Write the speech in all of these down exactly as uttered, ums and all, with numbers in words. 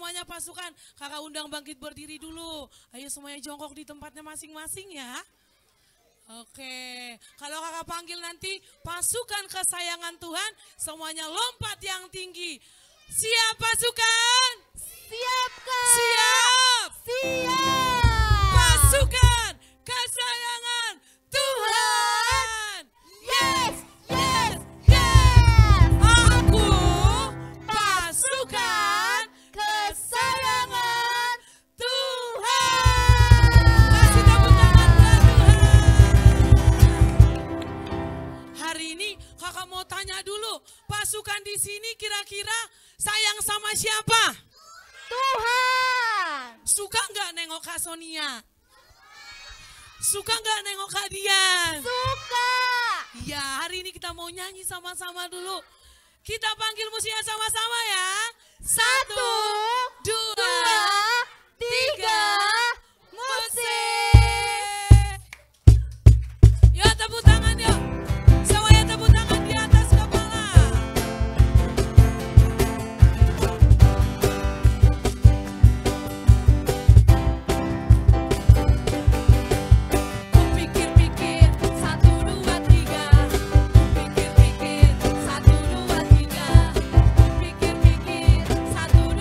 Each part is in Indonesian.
semuanya pasukan. Kakak undang bangkit berdiri dulu. Ayo semuanya jongkok di tempatnya masing-masing ya. Oke, kalau kakak panggil nanti pasukan kesayangan Tuhan, semuanya lompat yang tinggi. Siap pasukan? Siap, Kak. Siap. Siap. Pasukan kesayangan Tuhan. Yes, yes, yes. Aku pasukan kesayangan Tuhan. Kasih tepuk tangan buat Tuhan. Hari ini kakak mau tanya dulu, pasukan di sini kira-kira sayang sama siapa? Tuhan. Suka nggak nengok Kak Sonia? Suka nggak nengok Kak Dian? Suka. Ya, hari ini kita mau nyanyi sama-sama dulu. Kita panggil musiknya sama-sama ya. Satu, dua, tiga, musik. Yuk tepuk tangan yuk. Semuanya tepuk tangan di atas kepala. Pikir-pikir, satu, dua, tiga. Pikir-pikir, satu, dua, tiga. Pikir-pikir, satu,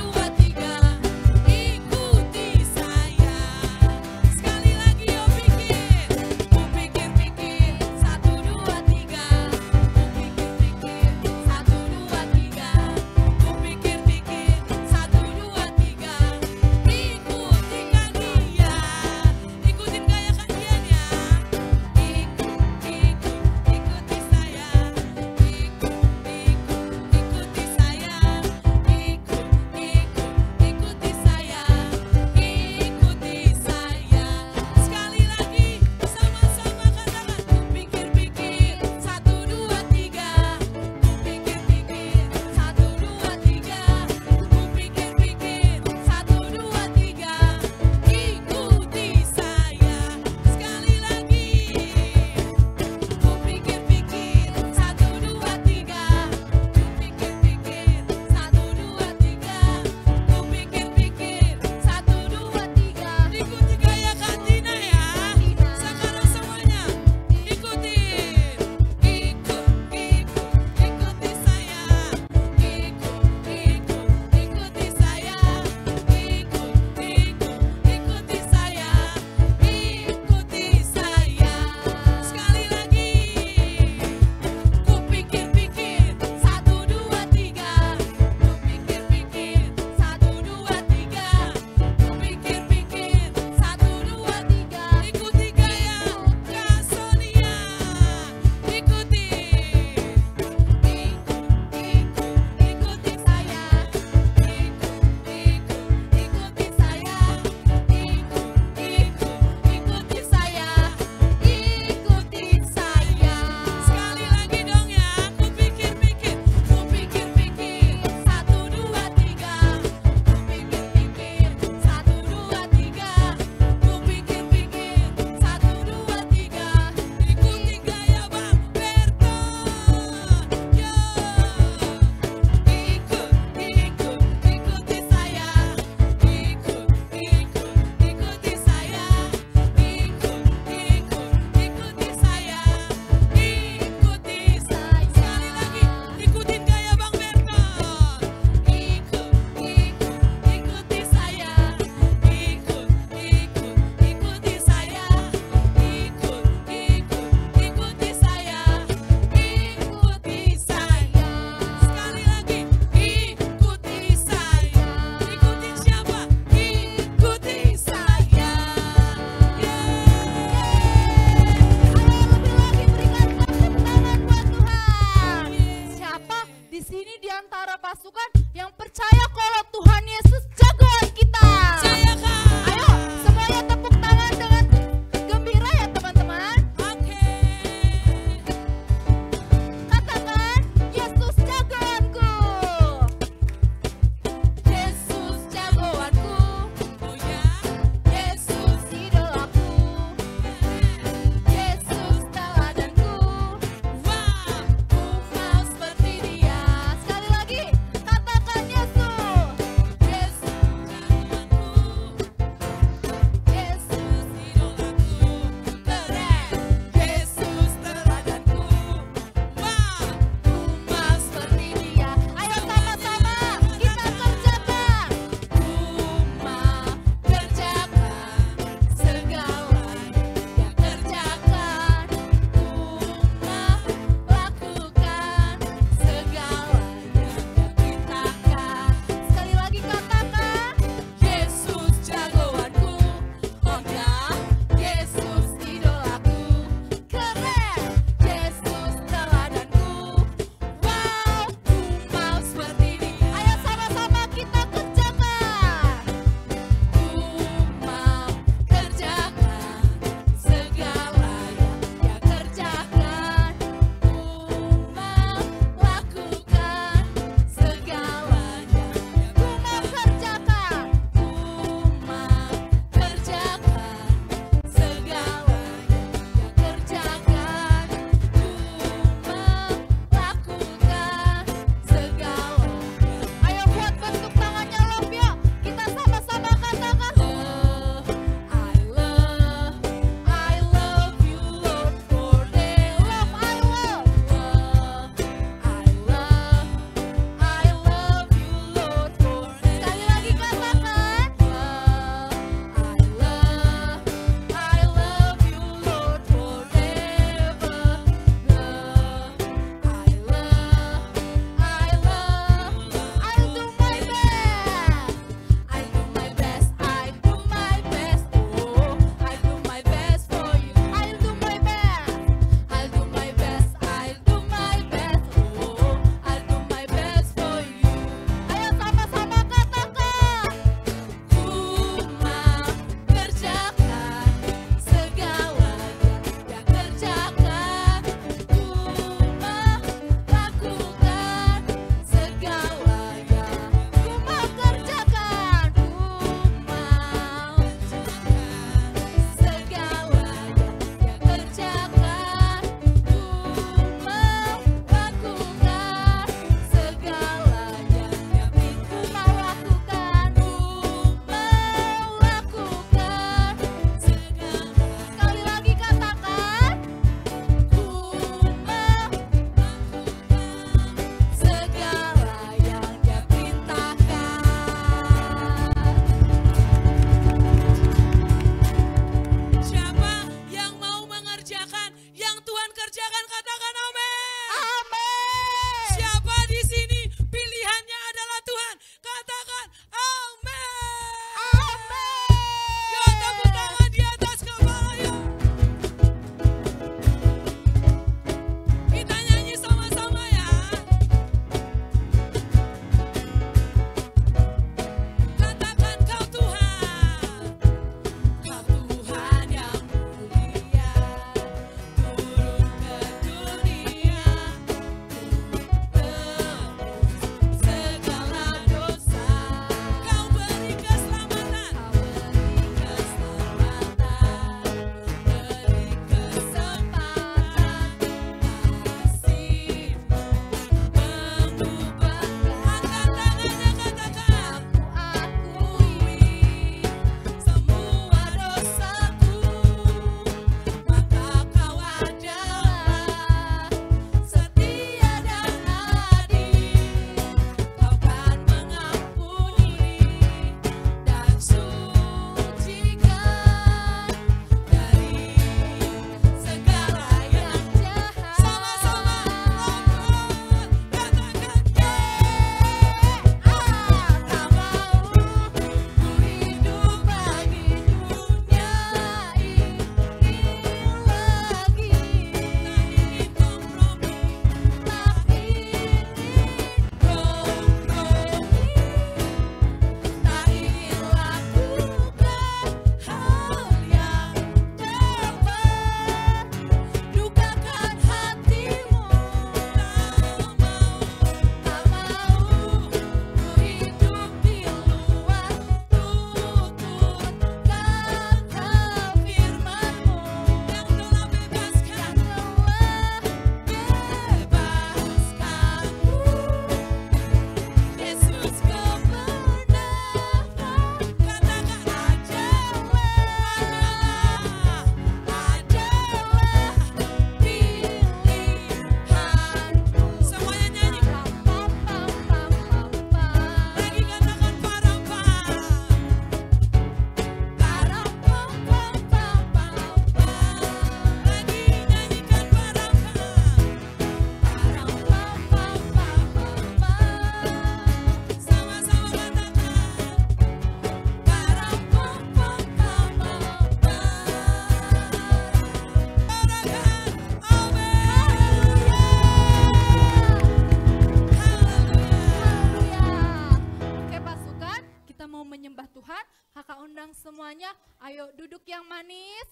Tuhan, kakak undang semuanya, ayo duduk yang manis.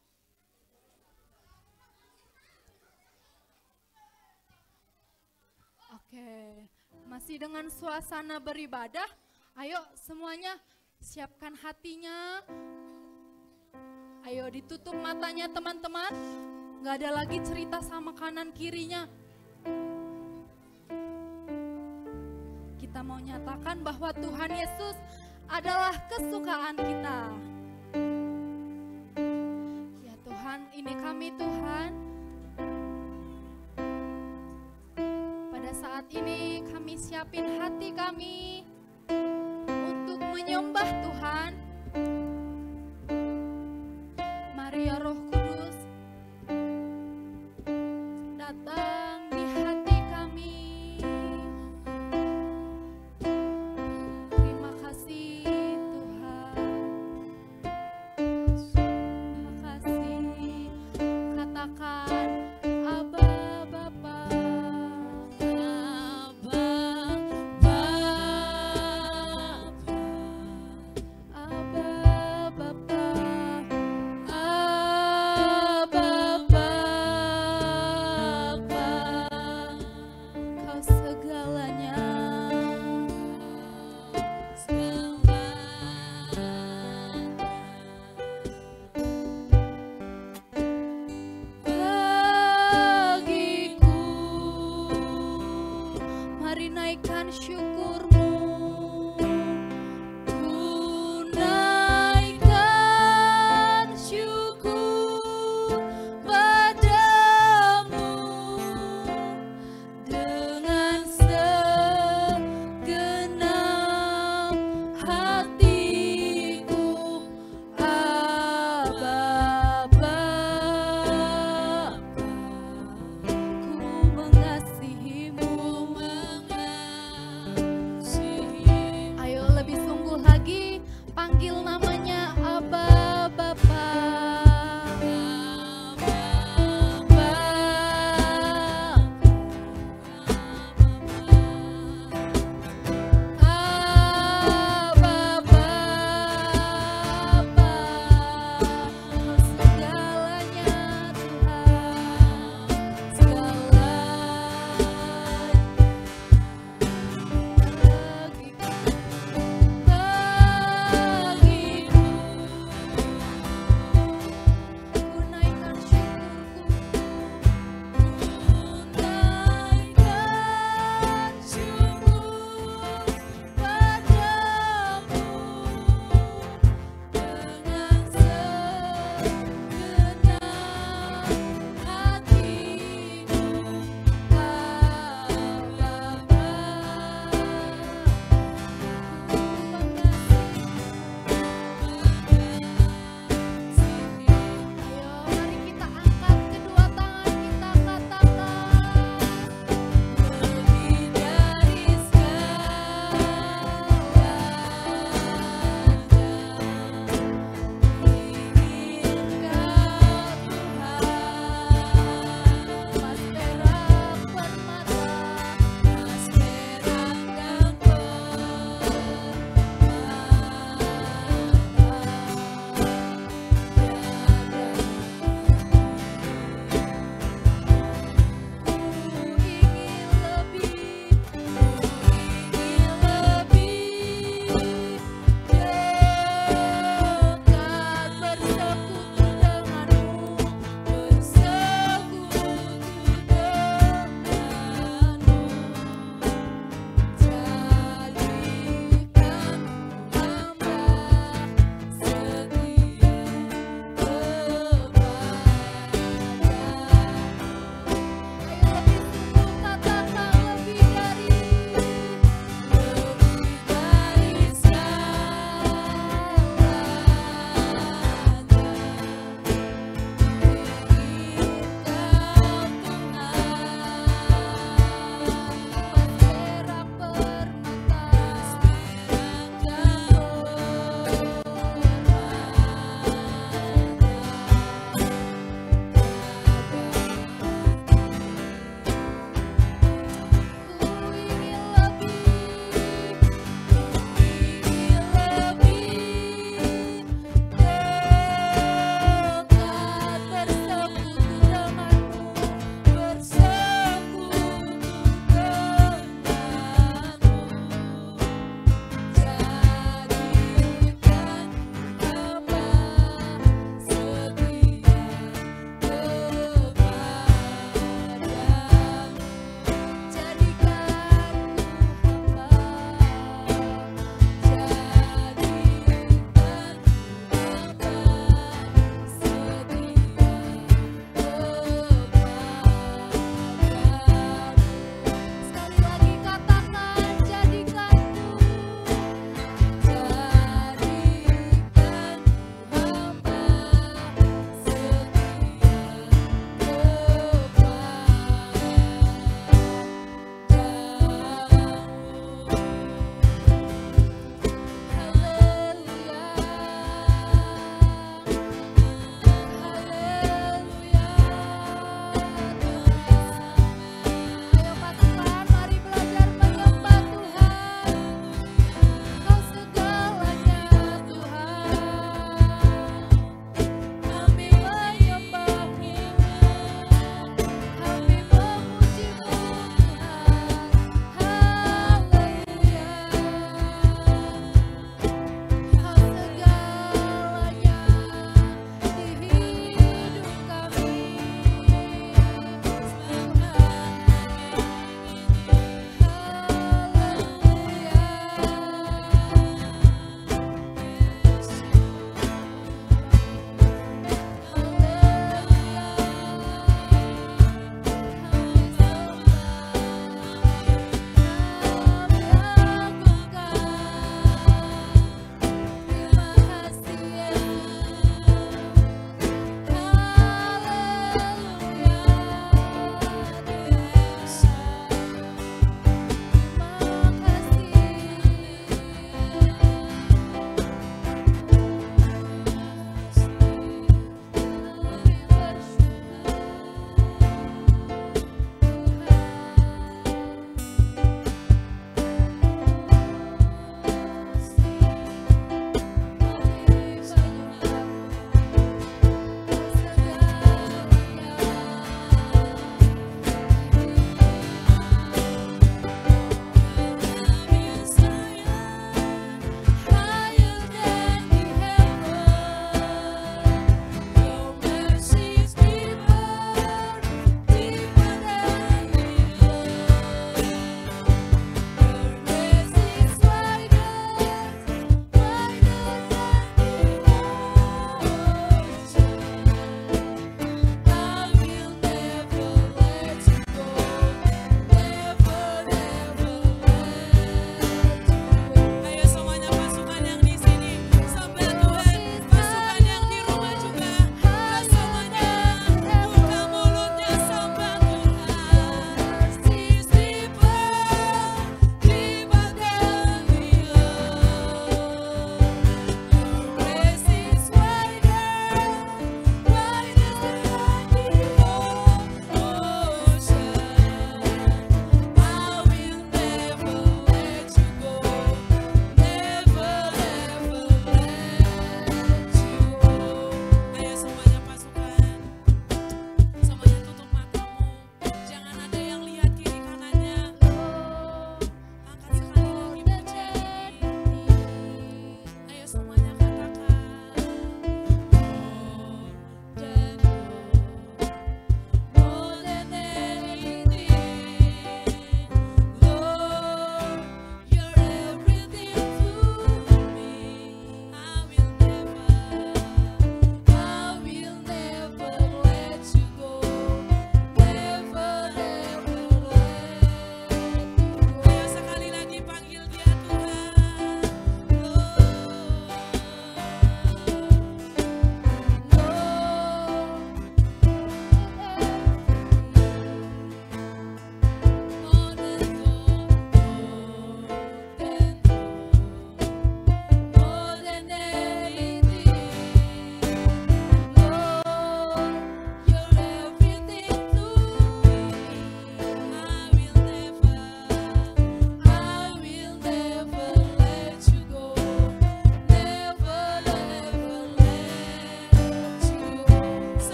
Oke, masih dengan suasana beribadah, ayo semuanya siapkan hatinya. Ayo ditutup matanya teman-teman, gak ada lagi cerita sama kanan kirinya. Kita mau nyatakan bahwa Tuhan Yesus adalah kesukaan kita. Ya Tuhan, ini kami Tuhan. Pada saat ini kami siapin hati kami untuk menyembah Tuhan. Mari ya Roh Kudus, datang di hati kami. Terima kasih Tuhan. Terima kasih. Katakan Abba Bapa. Abba, Bapa.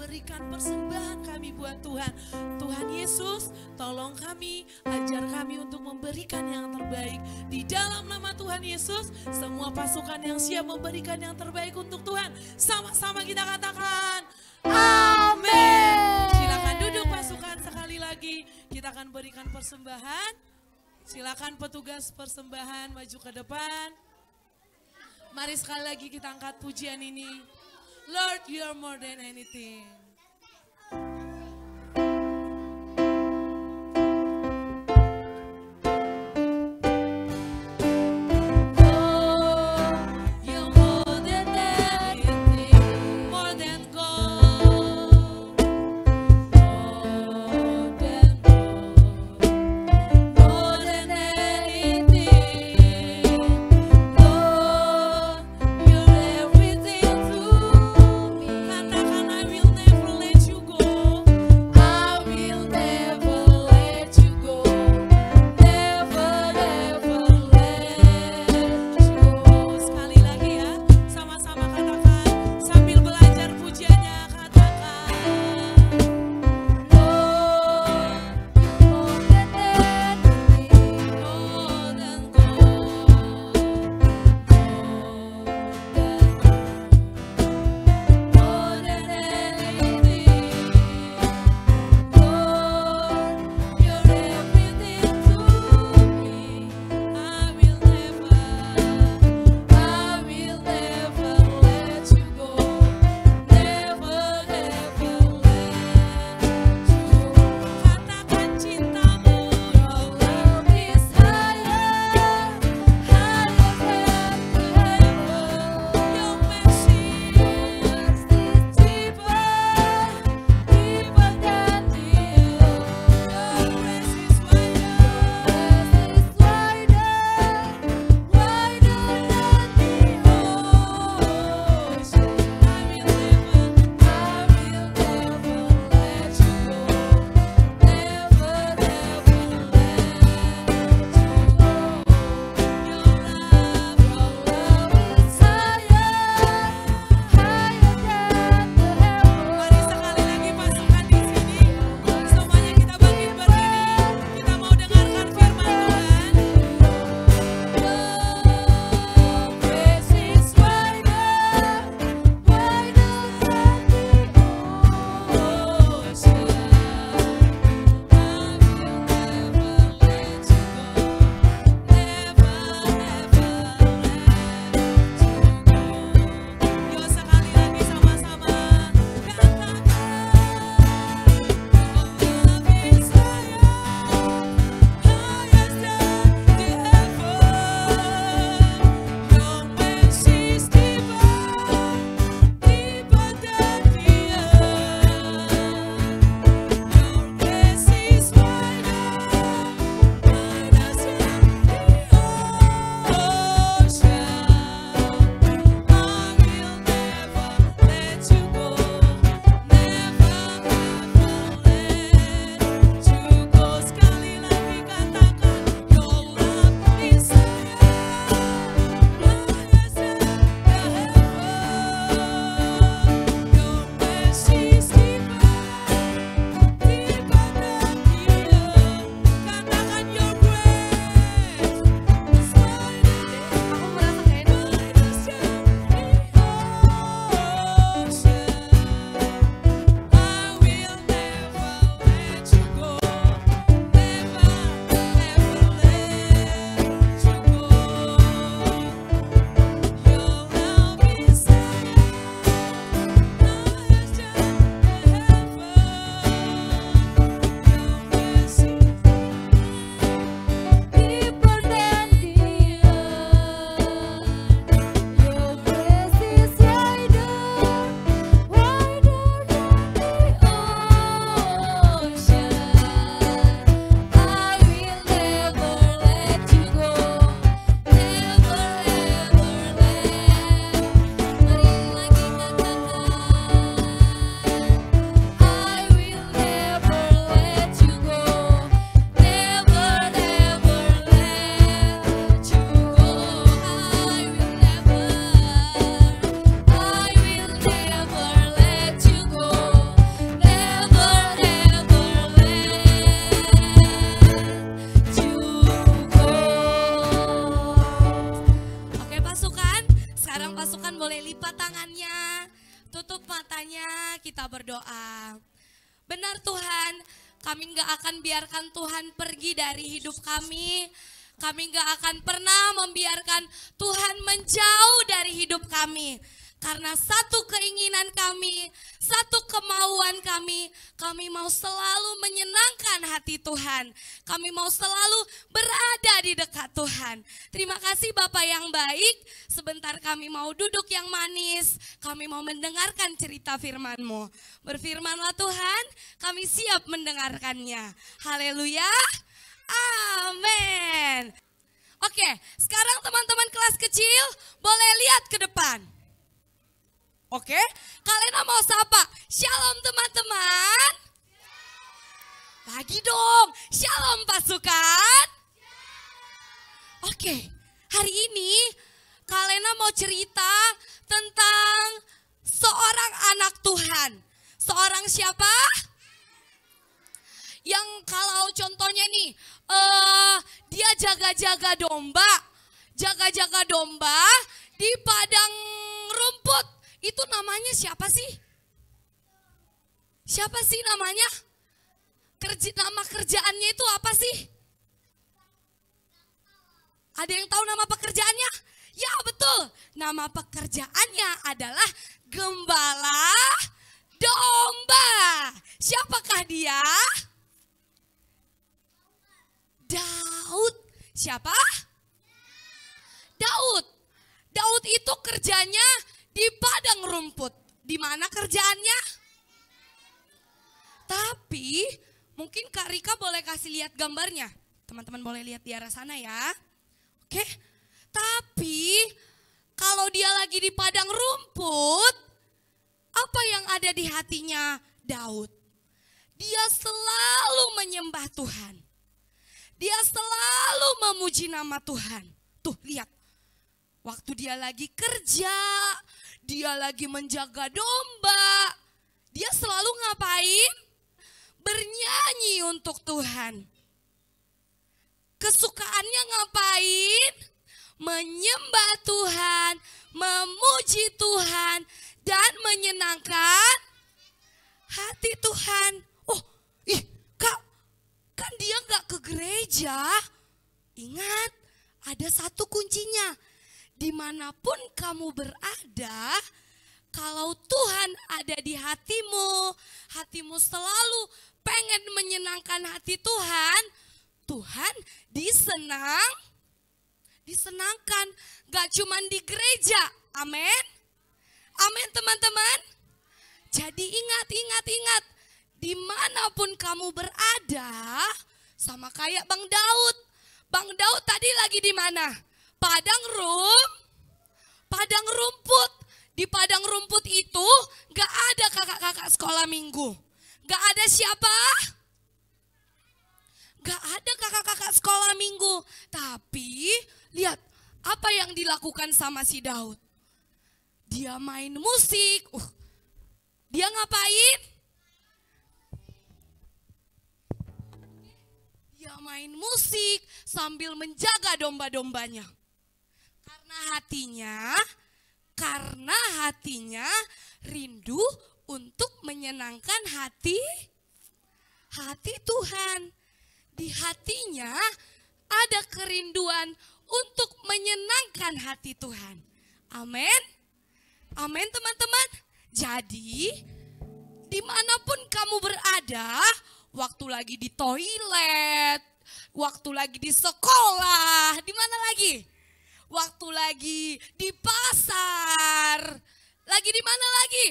memberikan persembahan kami buat Tuhan. Tuhan Yesus, tolong kami, ajar kami untuk memberikan yang terbaik. Di dalam nama Tuhan Yesus, semua pasukan yang siap memberikan yang terbaik untuk Tuhan. Sama-sama kita katakan, amin. Silakan duduk pasukan sekali lagi. Kita akan berikan persembahan. Silakan petugas persembahan maju ke depan. Mari sekali lagi kita angkat pujian ini. Lord, you are more than anything. Everything to me. Katakan I will never semuanya kita berdoa. Benar Tuhan, kami gak akan biarkan Tuhan pergi dari hidup kami. Kami gak akan pernah membiarkan Tuhan menjauh dari hidup kami. Karena satu keinginan kami, satu kemauan kami, kami mau selalu menyenangkan hati Tuhan. Kami mau selalu berada di dekat Tuhan. Terima kasih Bapak yang baik, sebentar kami mau duduk yang manis, kami mau mendengarkan cerita firman-Mu. Berfirmanlah Tuhan, kami siap mendengarkannya. Haleluya, amin. Oke, sekarang teman-teman kelas kecil boleh lihat ke depan. Oke, kalian mau sapa? Shalom teman-teman. Lagi dong, shalom pasukan. Oke, hari ini kalian mau cerita tentang seorang anak Tuhan. Seorang siapa? Yang kalau contohnya nih, uh, dia jaga-jaga domba. Jaga-jaga domba di padang rumput. Itu namanya siapa sih? Siapa sih namanya? Kerja, nama kerjaannya itu apa sih? Ada yang tahu nama pekerjaannya? Ya betul, nama pekerjaannya adalah gembala domba. Siapakah dia? Daud. Siapa? Daud. Daud itu kerjanya di padang rumput. Di mana kerjaannya? Tapi mungkin Kak Rika boleh kasih lihat gambarnya. Teman-teman boleh lihat di arah sana ya. Oke. Tapi kalau dia lagi di padang rumput, apa yang ada di hatinya Daud? Dia selalu menyembah Tuhan. Dia selalu memuji nama Tuhan. Tuh lihat. Waktu dia lagi kerja, dia lagi menjaga domba, dia selalu ngapain? Bernyanyi untuk Tuhan. Kesukaannya ngapain? Menyembah Tuhan, memuji Tuhan, dan menyenangkan hati Tuhan. Oh, ih Kak, kan dia gak ke gereja. Ingat, ada satu kuncinya. Dimanapun kamu berada, kalau Tuhan ada di hatimu, hatimu selalu pengen menyenangkan hati Tuhan, Tuhan disenang, disenangkan. Gak cuman di gereja, amin. Amin teman-teman. Jadi ingat, ingat, ingat. Dimanapun kamu berada, sama kayak Bang Daud. Bang Daud tadi lagi di mana? Padang rum, padang rumput. Di padang rumput itu gak ada kakak-kakak sekolah minggu. Gak ada siapa? Gak ada kakak-kakak sekolah minggu. Tapi lihat apa yang dilakukan sama si Daud. Dia main musik. Uh, dia ngapain? Dia main musik sambil menjaga domba-dombanya. Karena hatinya, karena hatinya rindu untuk menyenangkan hati, hati Tuhan. Di hatinya ada kerinduan untuk menyenangkan hati Tuhan. Amin. Amin teman-teman. Jadi dimanapun kamu berada, waktu lagi di toilet, waktu lagi di sekolah, di mana lagi? Waktu lagi di pasar, lagi di mana lagi?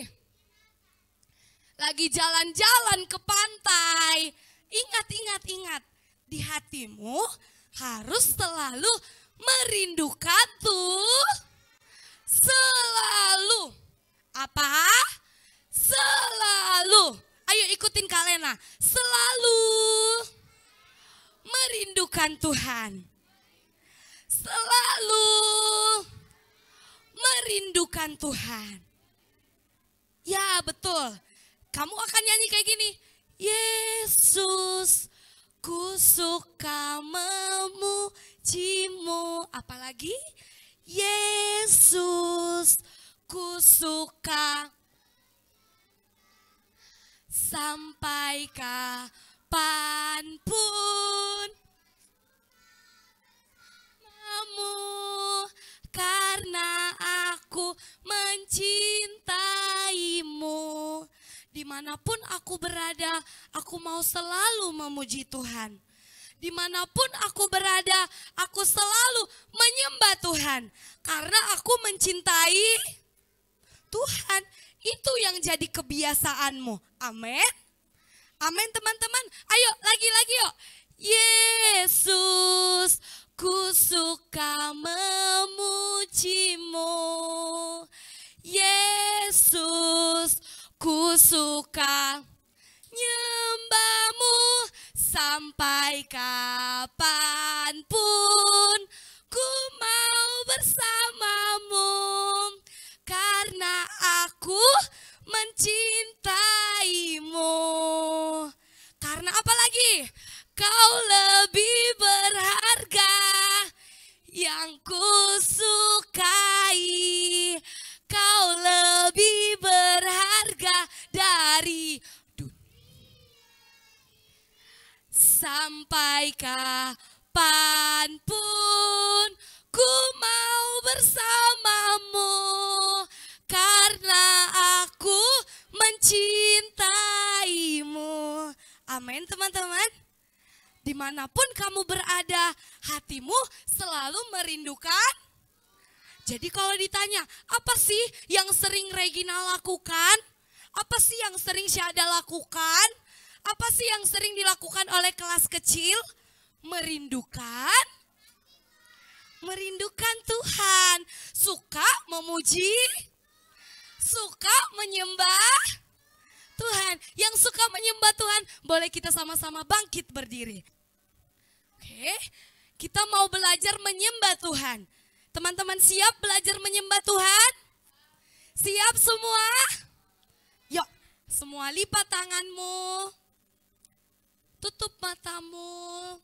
Lagi jalan-jalan ke pantai. Ingat, ingat, ingat. Di hatimu harus selalu merindukan tuh. Selalu. Apa? Selalu. Ayo ikutin Kalena. Selalu merindukan Tuhan. Selalu merindukan Tuhan. Ya betul. Kamu akan nyanyi kayak gini. Yesus, ku suka memujimu. Apalagi? Yesus, ku suka sampai kapanpun. Kamu karena aku mencintaimu. Dimanapun aku berada, aku mau selalu memuji Tuhan. Dimanapun aku berada, aku selalu menyembah Tuhan. Karena aku mencintai Tuhan. Itu yang jadi kebiasaanmu. Amin. Amin teman-teman. Ayo lagi-lagi yuk. Yesus, ku suka memujimu. Yesus, ku suka nyembahmu sampai kapanpun. Ku mau bersamamu karena aku mencintaimu. Karena apa lagi? Kau lebih berharga yang ku sukai. Kau lebih berharga dari dunia. Sampai kapanpun ku mau bersamamu karena aku mencintaimu. Amin teman-teman. Dimanapun kamu berada, hatimu selalu merindukan. Jadi kalau ditanya, apa sih yang sering Regina lakukan? Apa sih yang sering Syahda lakukan? Apa sih yang sering dilakukan oleh kelas kecil? Merindukan. Merindukan Tuhan. Suka memuji. Suka menyembah Tuhan. Yang suka menyembah Tuhan, boleh kita sama-sama bangkit berdiri. Oke, kita mau belajar menyembah Tuhan. Teman-teman siap belajar menyembah Tuhan? Siap semua? Yuk, semua lipat tanganmu. Tutup matamu.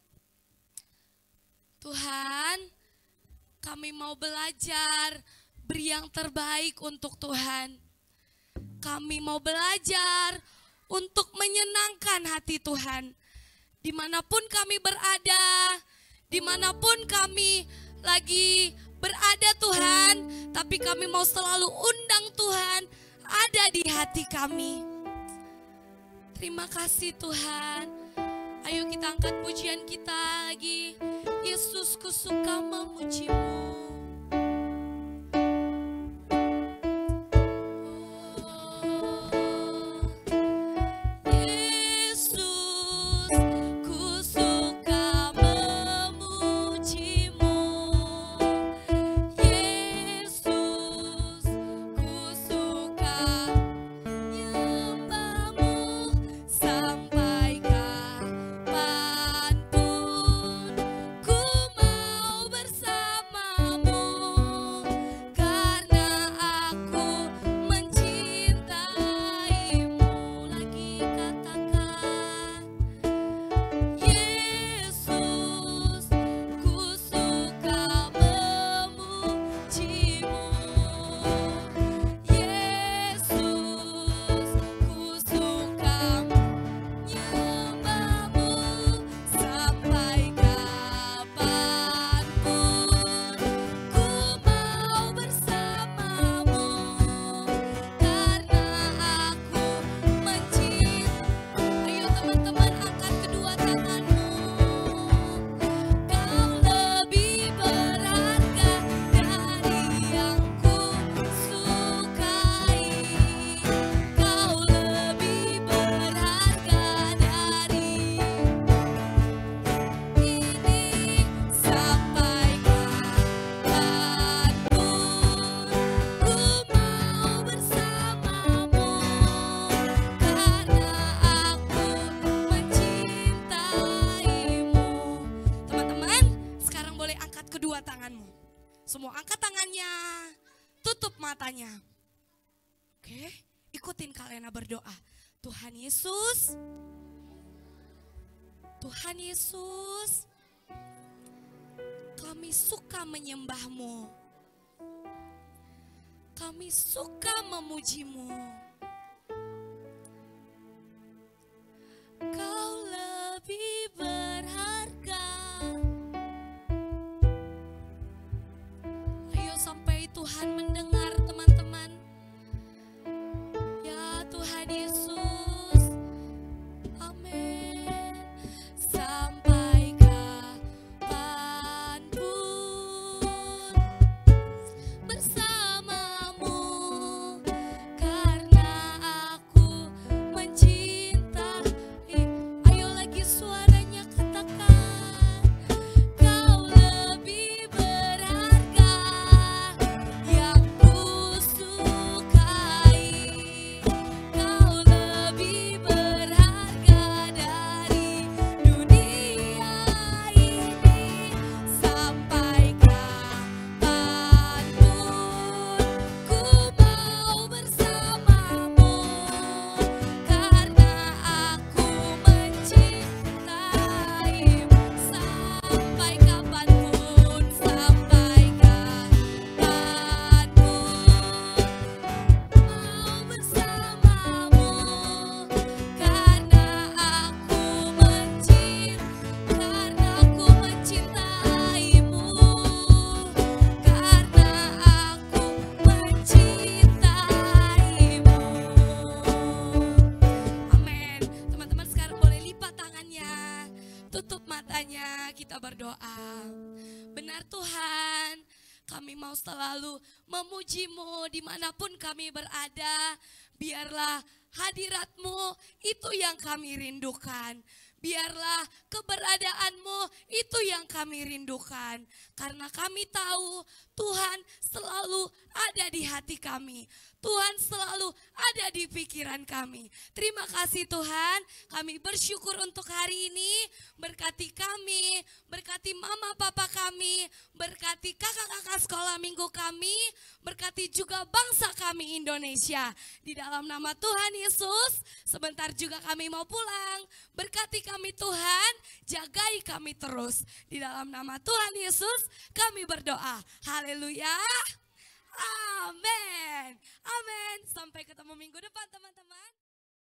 Tuhan, kami mau belajar beri yang terbaik untuk Tuhan. Kami mau belajar untuk menyenangkan hati Tuhan. Dimanapun kami berada, dimanapun kami lagi berada Tuhan, tapi kami mau selalu undang Tuhan ada di hati kami. Terima kasih Tuhan. Ayo kita angkat pujian kita lagi. Yesus, ku suka memujimu. Semua angkat tangannya, tutup matanya. Oke, ikutin Kalena berdoa. Tuhan Yesus, Tuhan Yesus, kami suka menyembah-Mu. Kami suka memuji-Mu. Tuhan Yesus. Amin. Sampai kapanpun bersamamu, karena aku mencintai. Ayo lagi suaranya katakan, kau lebih berharga yang kusukai. Kau lebih berharga dari dunia ini. Sampai kapanpun ku mau bersamamu, karena aku mencintaimu. Sampai kapanpun, sampai kapanpun mau bersamamu, karena aku mencint, karena aku mencintaimu, karena aku mencintaimu. Amin. Teman-teman sekarang boleh lipat tangannya, tutup matanya, kita berdoa. Benar Tuhan, kami mau selalu memuji-Mu dimanapun kami berada. Biarlah hadirat-Mu itu yang kami rindukan. Biarlah keberadaan-Mu itu yang kami rindukan. Karena kami tahu Tuhan selalu ada di hati kami. Tuhan selalu ada di pikiran kami. Terima kasih Tuhan, kami bersyukur untuk hari ini. Berkati kami, berkati mama papa kami, berkati kakak-kakak sekolah minggu kami, berkati juga bangsa kami Indonesia. Di dalam nama Tuhan Yesus, sebentar juga kami mau pulang. Berkati kami Tuhan, jagai kami terus. Di dalam nama Tuhan Yesus kami berdoa. Haleluya. Amin. Amin. Sampai ketemu minggu depan teman-teman.